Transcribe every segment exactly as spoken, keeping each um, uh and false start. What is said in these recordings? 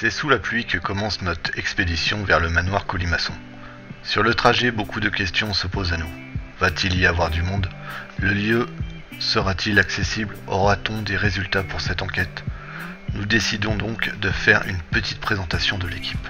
C'est sous la pluie que commence notre expédition vers le manoir Colimaçon. Sur le trajet, beaucoup de questions se posent à nous. Va-t-il y avoir du monde? Le lieu sera-t-il accessible? Aura-t-on des résultats pour cette enquête? Nous décidons donc de faire une petite présentation de l'équipe.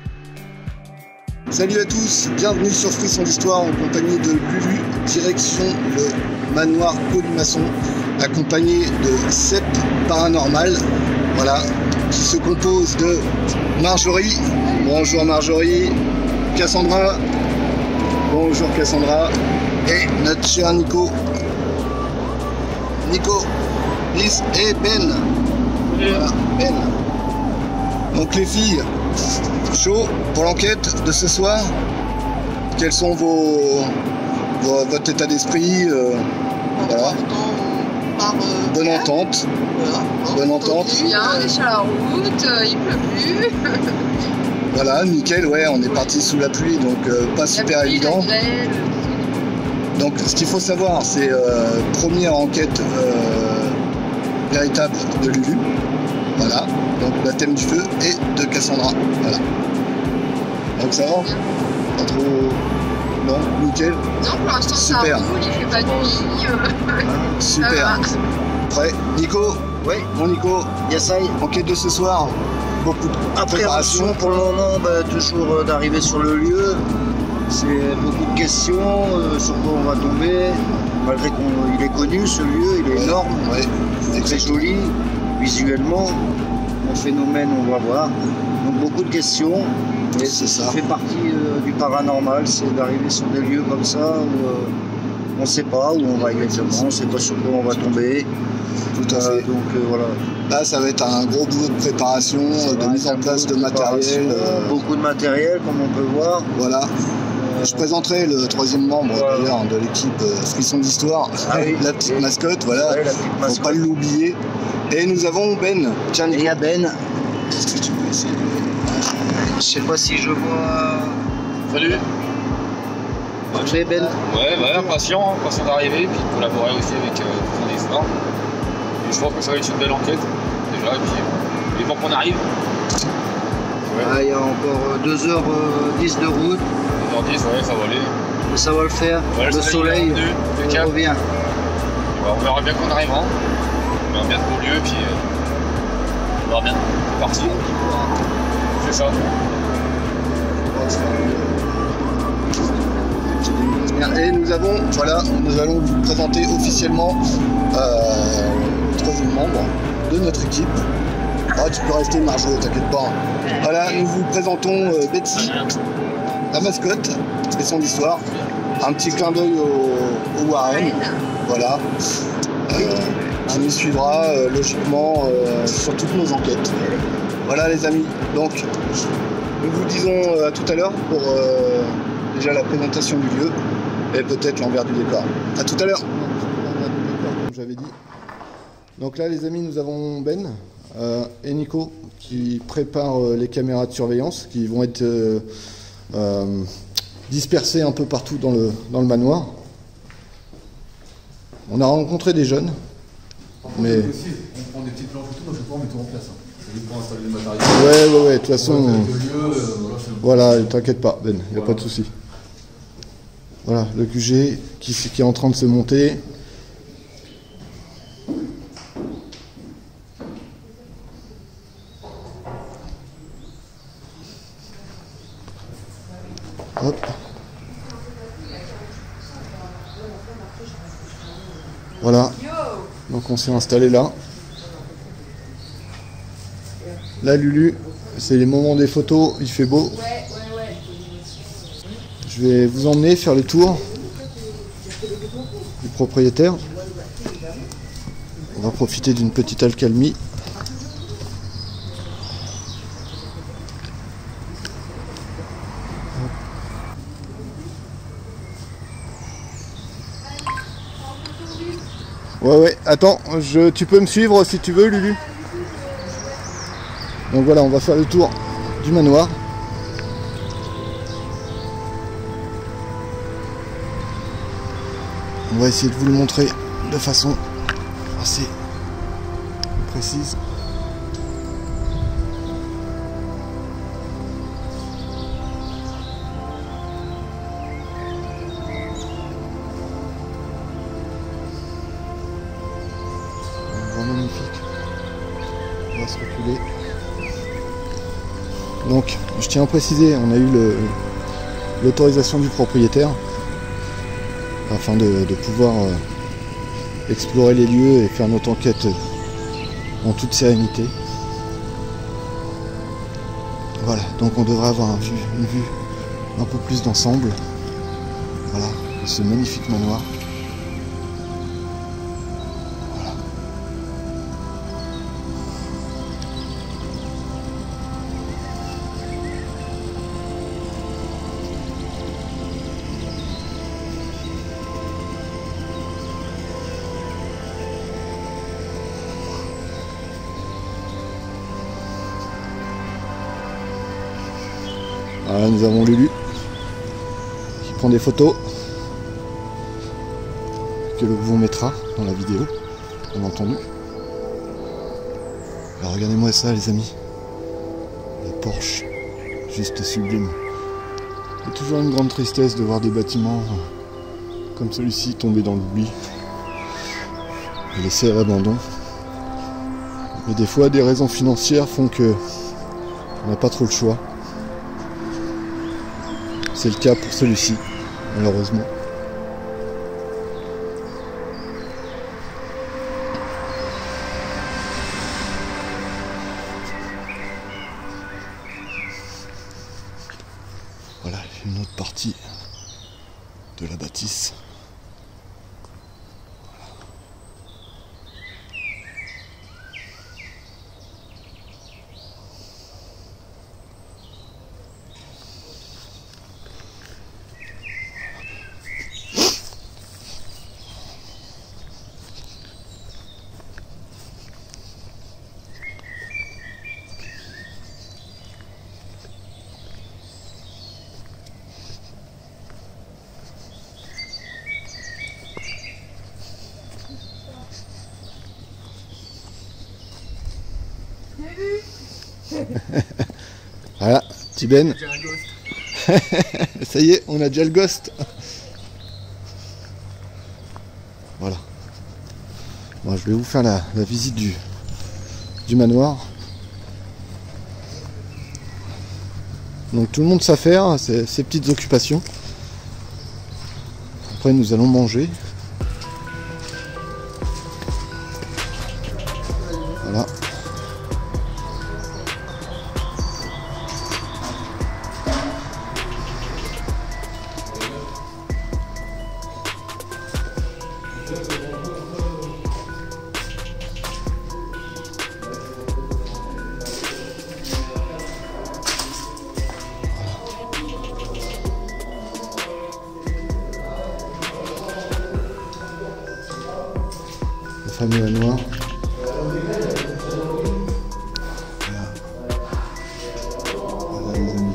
Salut à tous, bienvenue sur Frisson d'Histoire en compagnie de Lulu, direction le manoir Colimaçon, accompagné de Sepp Paranormal, voilà, qui se compose de Marjorie, bonjour Marjorie, Cassandra, bonjour Cassandra, et notre cher Nico, Nico, Liz et Ben, voilà, Ben. Donc les filles, chaud pour l'enquête de ce soir. Quels sont vos, vos votre état d'esprit? euh, Voilà. Par, euh, Bonne entente. Voilà. Bonne entente. On est bien, on est sur la route, euh, il pleut plus. Voilà, nickel. Ouais, on est parti sous la pluie, donc euh, pas La super pluie, évident. la grêle. Donc ce qu'il faut savoir, c'est euh, première enquête euh, véritable de Lulu. Voilà. Donc baptême du feu et de Cassandra. Voilà. Donc ça va? Pas trop. Non, nickel. Non, pour l'instant ça Super. roule, il fait pas de nuit. euh, Super. ça Prêt? Nico? Oui, Mon Nico, Yassai. enquête de ce soir. Beaucoup de préparation. Appréhension pour le moment, bah, toujours euh, d'arriver sur le lieu. C'est beaucoup de questions euh, sur quoi on va tomber. Malgré qu'il est connu, ce lieu, il est Ouais. énorme, Ouais. c'est très joli visuellement. Mon phénomène, on va voir. Donc beaucoup de questions. Et C'est ça ça. fait partie euh, du paranormal, c'est d'arriver sur des lieux comme ça où euh, on ne sait pas où on va exactement, on ne sait pas sur quoi on va tomber. Tout à Euh, fait. donc euh, voilà. Là, ça va être un gros boulot de préparation, Ça de va mise être en un place de boulot matériel. préparation, euh, Beaucoup de matériel, comme on peut voir. Voilà. Euh, Je présenterai le troisième membre Voilà. d'ailleurs de l'équipe euh, Frisson d'Histoire, Ah oui. la petite Et- mascotte, voilà. ouais, la petite Faut mascotte. pas l'oublier. Et nous avons Ben. Tiens, Et il y a Ben. est-ce que tu peux essayer de... Je sais pas si je vois. Salut. J'ai Ben. Ouais, bah, impatient, impatient d'arriver, puis de collaborer aussi avec euh, Frisson d'Histoire. Et je pense que ça va être une belle enquête, déjà, et puis euh, il est temps qu'on arrive. Ouais. Ah, il y a encore deux heures dix de route, deux heures dix, ouais, ça va aller. mais ça va le faire. Ouais, le soleil, il est revenu, on impeccable. revient. Et bah, on verra bien qu'on arrivera. On verra bien de beau lieu, puis euh, on verra bien. C'est parti. C'est ça. Et nous avons, voilà, nous allons vous présenter officiellement euh, le troisième membre de notre équipe. Ah, tu peux rester Marjo, t'inquiète pas. Voilà, nous vous présentons euh, Betsy, la mascotte, Frisson d'Histoire. Un petit clin d'œil au, au Warren, voilà. Euh, qui nous suivra euh, logiquement euh, sur toutes nos enquêtes. Voilà les amis, donc nous vous disons euh, à tout à l'heure pour euh, déjà la présentation du lieu et peut-être l'envers du décor. À tout à l'heure. L'envers du décor, comme j'avais dit. Donc là les amis, nous avons Ben euh, et Nico qui préparent euh, les caméras de surveillance qui vont être euh, euh, dispersées un peu partout dans le, dans le manoir. On a rencontré des jeunes. Mais... Aussi, on prend des petites planches et tout, moi je peux pas en mettre en place. Hein. C'est juste pour installer le matériel. Ouais, ouais, ouais, de toute façon. Ouais, avec le lieu, euh, voilà, c'est- Voilà, t'inquiète pas, Ben, y a Voilà. pas de souci. Voilà, le Q G qui, qui est en train de se monter. Hop. Voilà. Donc on s'est installé là. Là, Lulu, c'est les moments des photos, il fait beau. Je vais vous emmener faire le tour du propriétaire. On va profiter d'une petite accalmie. Ouais, ouais, attends, je, tu peux me suivre si tu veux, Lulu. Donc voilà, on va faire le tour du manoir. On va essayer de vous le montrer de façon assez précise. va se reculer. Donc, je tiens à préciser, on a eu le, l'autorisation du propriétaire afin de, de pouvoir euh, explorer les lieux et faire notre enquête en toute sérénité. Voilà, donc on devrait avoir un vue, une vue un peu plus d'ensemble. Voilà, de ce magnifique manoir. Voilà. Voilà, nous avons Lulu qui prend des photos que le vous mettra dans la vidéo, bien entendu. Alors regardez-moi ça les amis, les Porsche, juste sublime. C'est toujours une grande tristesse de voir des bâtiments comme celui-ci tomber dans l'oubli et laissés à l'abandon. Mais des fois des raisons financières font que on n'a pas trop le choix. C'est le cas pour celui-ci, malheureusement. Voilà, une autre partie de la bâtisse. Voilà, petit Ben. Ça y est, on a déjà le ghost. Voilà. Bon, je vais vous faire la, la visite du, du manoir. Donc tout le monde s'affaire, ses, ses petites occupations. Après nous allons manger. Voilà. Le fameux manoir. Voilà les amis.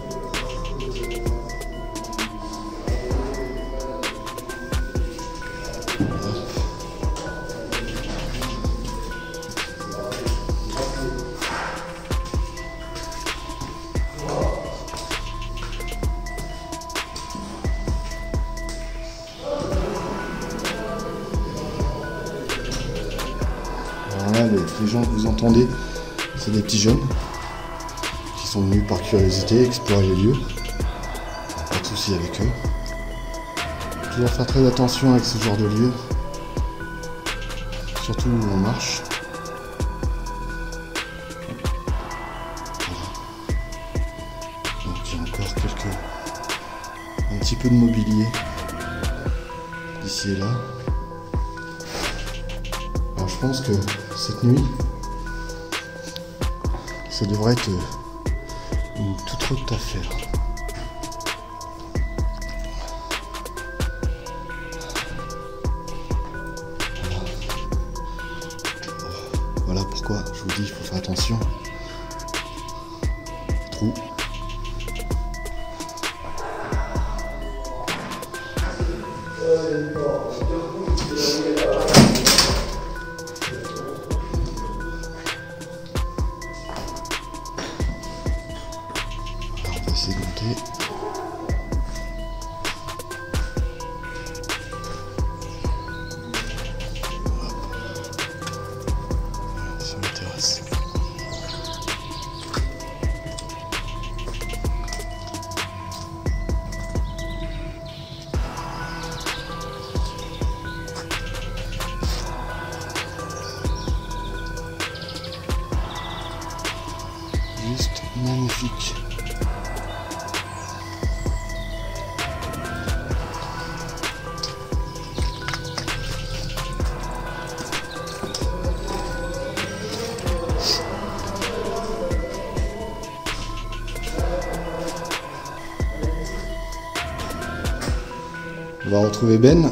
Voilà, les, les gens que vous entendez, c'est des petits jeunes qui sont venus par curiosité explorer les lieux. Pas de soucis avec eux. Toujours faire très attention avec ce genre de lieu, surtout où on marche. Voilà. Donc il y a encore quelques, un petit peu de mobilier ici et là. Alors je pense que cette nuit, ça devrait être une toute autre affaire. Voilà. Voilà pourquoi je vous dis il faut faire attention. Trou. C'est monté. Hop. Voilà, sur la terrasse. Magnifique. On va retrouver Ben.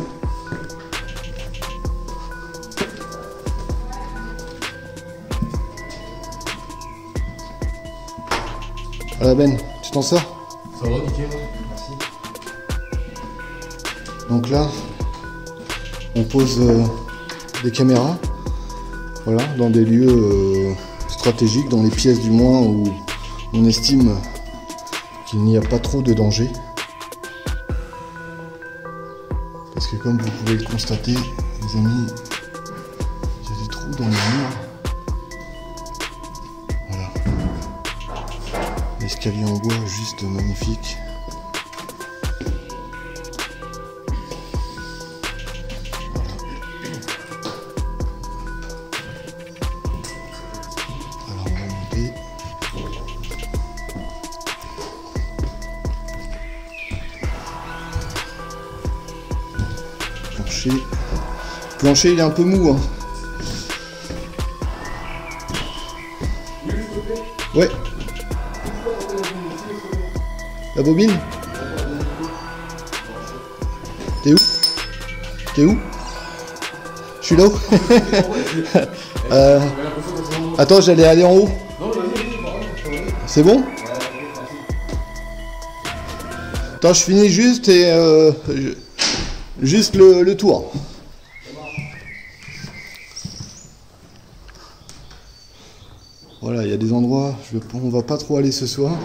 Voilà Ben, tu t'en sors? Ça va, nickel. Merci. Donc là, on pose euh, des caméras, voilà, dans des lieux euh, stratégiques, dans les pièces du moins où on estime qu'il n'y a pas trop de danger. Parce que comme vous pouvez le constater, les amis, il y a des trous dans les murs. Voilà. L'escalier en bois, juste magnifique. Voilà. Alors on va monter. Plancher. Plancher, il est un peu mou. Hein. Ouais. La bobine? T'es où? T'es où? Je suis là-haut. euh... Attends, j'allais aller en haut. C'est bon? Attends, je finis juste et... Euh... je- Juste le, le tour. Voilà, il y a des endroits, je, on va pas trop aller ce soir.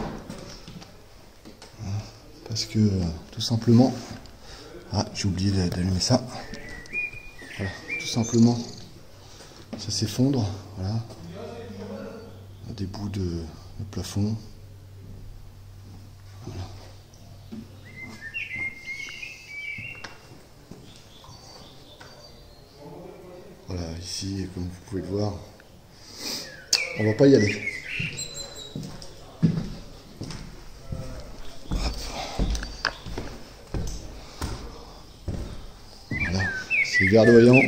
Parce que, euh, tout simplement... Ah, j'ai oublié d'allumer ça. Voilà, tout simplement, ça s'effondre. Voilà. Des bouts de, de plafond. Voilà. Voilà, ici, comme vous pouvez le voir, on va pas y aller. Hop. Voilà, c'est verdoyant.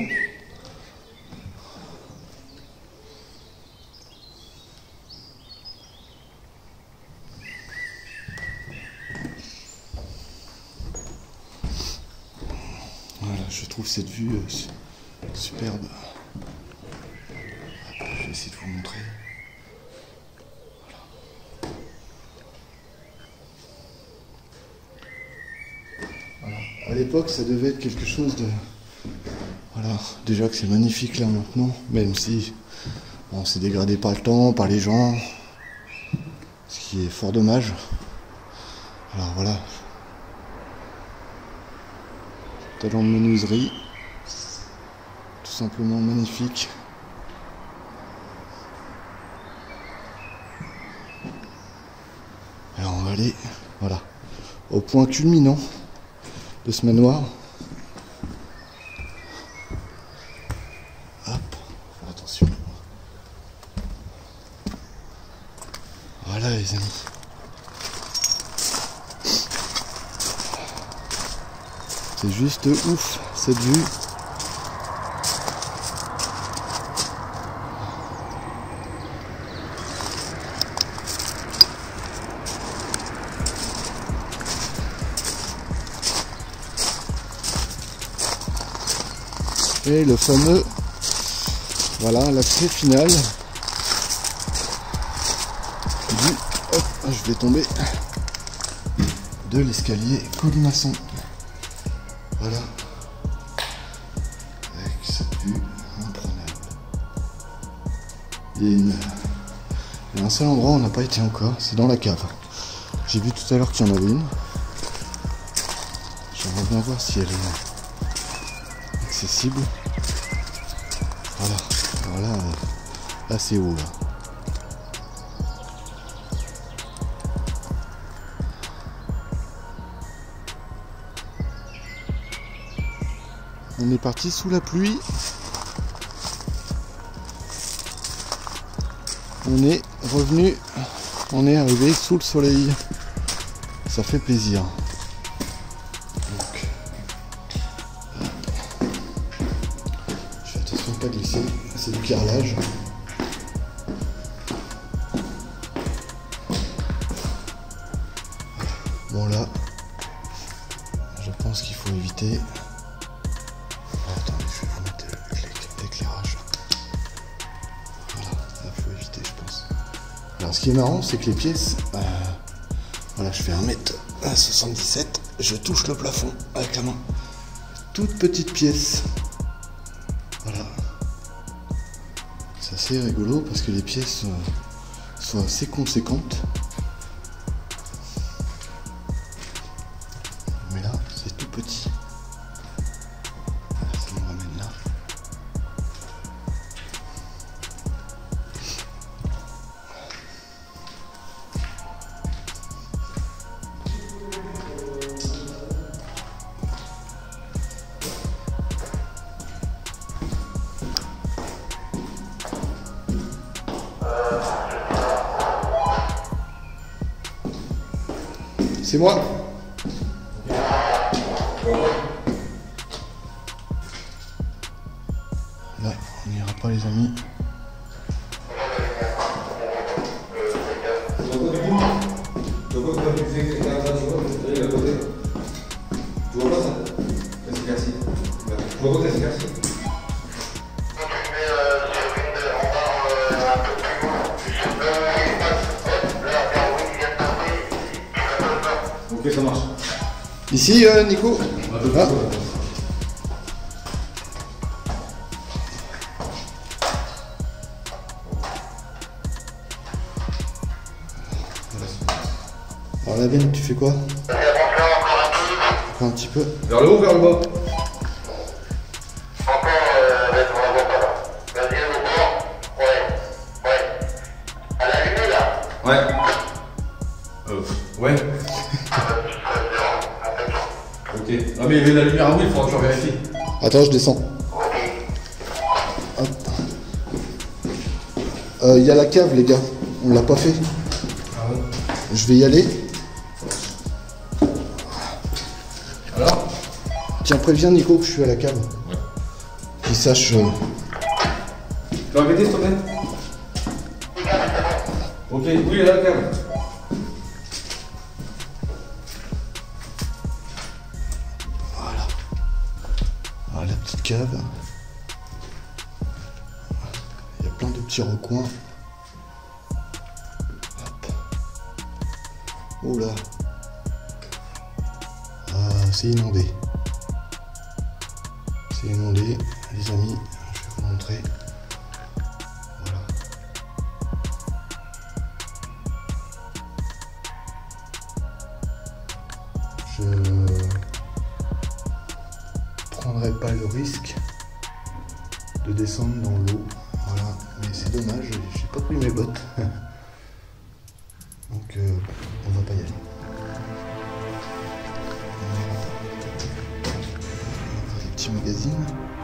Voilà, je trouve cette vue euh, superbe. Je vais essayer de vous montrer. Voilà. Voilà. À l'époque, ça devait être quelque chose de... Voilà. Déjà que c'est magnifique là maintenant, même si bon, c'est dégradé par le temps, par les gens, ce qui est fort dommage. Alors voilà. Talent de menuiserie. Tout simplement magnifique. Alors on va aller, voilà, au point culminant de ce manoir. Hop, faire attention. Voilà les amis. C'est juste ouf cette vue. Et le fameux, voilà, l'accès final du, hop, je vais tomber, de l'escalier colimaçon. Voilà, avec cette vue imprenable. Il y a, une, il y a un seul endroit où on n'a pas été encore, c'est dans la cave. J'ai vu tout à l'heure qu'il y en avait une. J'aimerais bien voir si elle est accessible. Voilà, voilà, là c'est haut là. On est parti sous la pluie. On est revenu On est arrivé sous le soleil. Ça fait plaisir. Donc, je fais attention de ne pas glisser. C'est du carrelage. Bon là, je pense qu'il faut éviter. Oh, attendez, je vais vous mettre l'éclairage. Voilà, il faut éviter, je pense. Alors ce qui est marrant, c'est que les pièces, euh, voilà, je fais un mètre soixante-dix-sept, je touche le plafond avec la main. Toute petite pièce. Voilà. C'est assez rigolo parce que les pièces euh, sont assez conséquentes. Mais là, c'est tout petit. Voilà, ça me ramène là. C'est moi. Là, on n'ira pas les amis. Ok, ça marche. Ici, euh, Nico. Ah. Alors la veine, tu fais quoi? Encore un petit peu. Vers le haut ou vers le bas? Ouais. Euh, ouais. Ok. Ah mais il y avait la lumière en haut, il faudra toujours vérifier. Attends, je descends. Hop. Euh, il y a la cave, les gars. On l'a pas fait. Ah ouais. Je vais y aller. Alors? Tiens, préviens Nico que je suis à la cave. Ouais. Qu'il sache. Euh... Tu peux répéter s'il te plaît? Ok, oui, il est là la cave. Voilà. Alors la petite cave. Il y a plein de petits recoins. Hop. Oh là. Ah, c'est inondé. C'est inondé, les amis. Je vais vous montrer. Voilà. Je prendrai pas le risque de descendre dans l'eau. Voilà, mais c'est dommage, j'ai pas pris mes bottes. Donc euh, on va pas y aller. On ira pas. On va des petits magazines.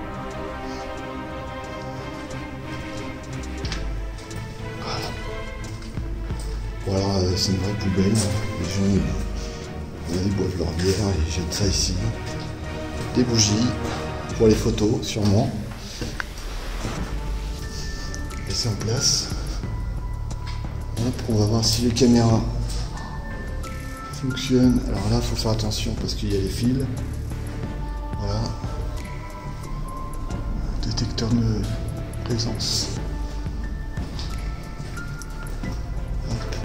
Voilà. Voilà, euh, c'est une vraie poubelle. Les gens euh, ils boivent leur bière et jettent ça ici. Des bougies pour les photos, sûrement. Et c'est en place. Hop, on va voir si les caméras fonctionnent. Alors là, il faut faire attention parce qu'il y a les fils. Voilà. Détecteur de présence. Hop.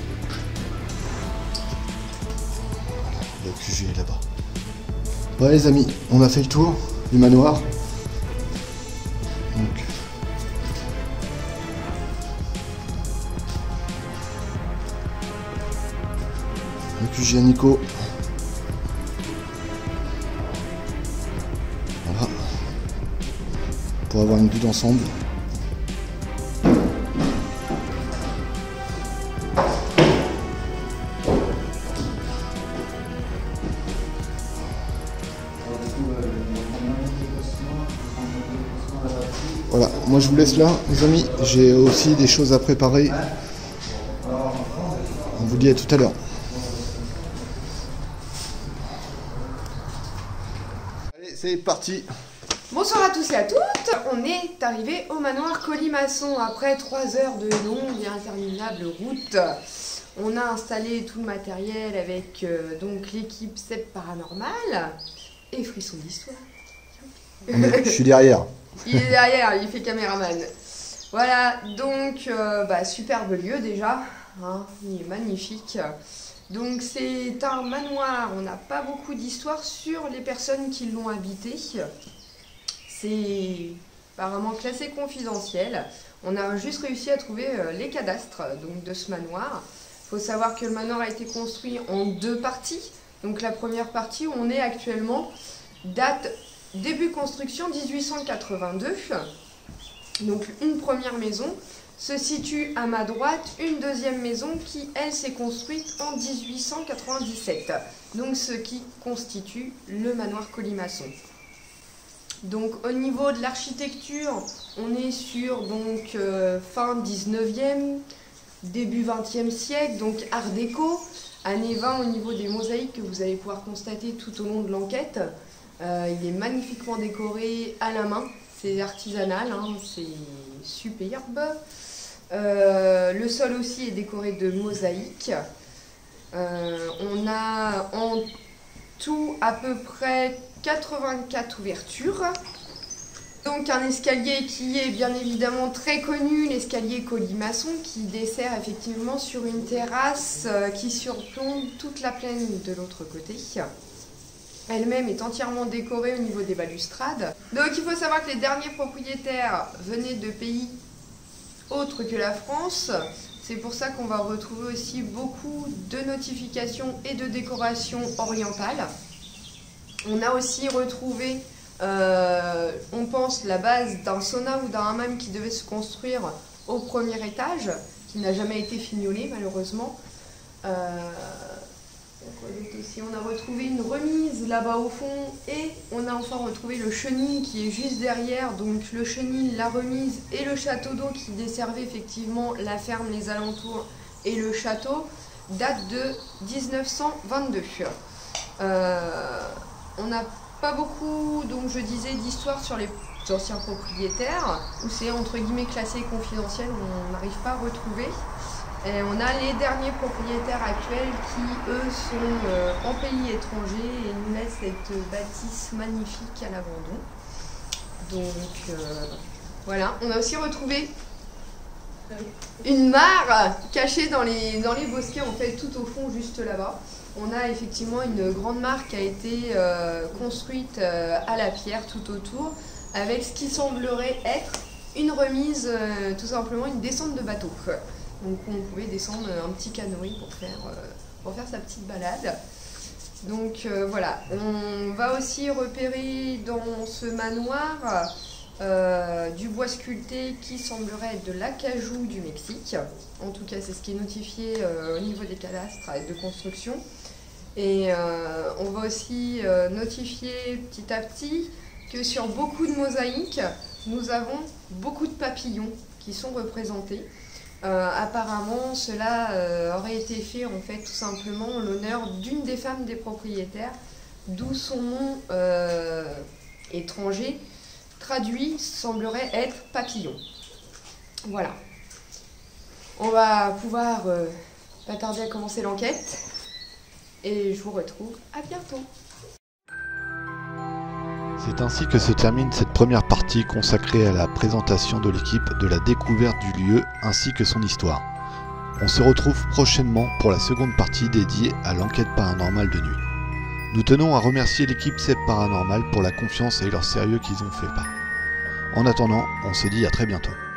Voilà, le Q G est là-bas. Ouais les amis, on a fait le tour du manoir. Donc, le Q G à Nico. Voilà. Pour avoir une vue d'ensemble. Voilà, moi je vous laisse là, les amis. J'ai aussi des choses à préparer. vous dit à tout à l'heure. Allez, c'est parti. Bonsoir à tous et à toutes, on est arrivé au manoir Colimaçon après trois heures de longue et interminable route. On a installé tout le matériel avec euh, donc l'équipe Seb Paranormal et Frisson d'Histoire. Je suis derrière. Il est derrière, il fait caméraman. Voilà, donc euh, bah, superbe lieu déjà, hein, il est magnifique. Donc c'est un manoir, on n'a pas beaucoup d'histoire sur les personnes qui l'ont habité. C'est apparemment classé confidentiel. On a juste réussi à trouver euh, les cadastres donc, de ce manoir. Il faut savoir que le manoir a été construit en deux parties. Donc la première partie où on est actuellement date début construction dix-huit cent quatre-vingt-deux. Donc une première maison se situe à ma droite, une deuxième maison qui elle s'est construite en dix-huit cent quatre-vingt-dix-sept. Donc ce qui constitue le manoir Colimaçon. Donc au niveau de l'architecture, on est sur donc euh, fin dix-neuvième, début vingtième siècle, donc art déco, années vingt au niveau des mosaïques que vous allez pouvoir constater tout au long de l'enquête. Euh, il est magnifiquement décoré à la main, c'est artisanal, hein, c'est superbe. Euh, le sol aussi est décoré de mosaïques. Euh, on a en tout à peu près quatre-vingt-quatre ouvertures. Donc un escalier qui est bien évidemment très connu, l'escalier Colimaçon, qui dessert effectivement sur une terrasse qui surplombe toute la plaine de l'autre côté. Elle-même est entièrement décorée au niveau des balustrades. Donc il faut savoir que les derniers propriétaires venaient de pays autres que la France. C'est pour ça qu'on va retrouver aussi beaucoup de notifications et de décorations orientales. On a aussi retrouvé, euh, on pense, la base d'un sauna ou d'un hammam qui devait se construire au premier étage, qui n'a jamais été fignolé malheureusement. Euh, aussi, on a retrouvé une remise là-bas au fond et on a enfin retrouvé le chenil qui est juste derrière. Donc le chenil, la remise et le château d'eau qui desservait effectivement la ferme, les alentours et le château date de mille neuf cent vingt-deux. Euh, On n'a pas beaucoup, donc je disais, d'histoire sur les anciens propriétaires, où c'est entre guillemets classé confidentiel, on n'arrive pas à retrouver. Et on a les derniers propriétaires actuels qui, eux, sont euh, en pays étranger et nous laissent cette bâtisse magnifique à l'abandon. Donc euh, voilà, on a aussi retrouvé une mare cachée dans les, dans les bosquets, en fait, tout au fond, juste là-bas. On a effectivement une grande mare qui a été euh, construite euh, à la pierre tout autour, avec ce qui semblerait être une remise, euh, tout simplement une descente de bateau. Donc on pouvait descendre un petit canoë pour faire, euh, pour faire sa petite balade. Donc euh, voilà, on va aussi repérer dans ce manoir euh, du bois sculpté qui semblerait être de l'acajou du Mexique. En tout cas, c'est ce qui est notifié euh, au niveau des cadastres et de construction. Et euh, on va aussi euh, notifier petit à petit que sur beaucoup de mosaïques, nous avons beaucoup de papillons qui sont représentés. Euh, apparemment, cela euh, aurait été fait en fait tout simplement en l'honneur d'une des femmes des propriétaires, d'où son nom euh, étranger traduit semblerait être papillon. Voilà. On va pouvoir euh, pas tarder à commencer l'enquête et je vous retrouve à bientôt. C'est ainsi que se termine cette première partie consacrée à la présentation de l'équipe, de la découverte du lieu ainsi que son histoire. On se retrouve prochainement pour la seconde partie dédiée à l'enquête paranormale de nuit. Nous tenons à remercier l'équipe Seb Paranormal pour la confiance et leur sérieux qu'ils ont fait part. En attendant, on se dit à très bientôt.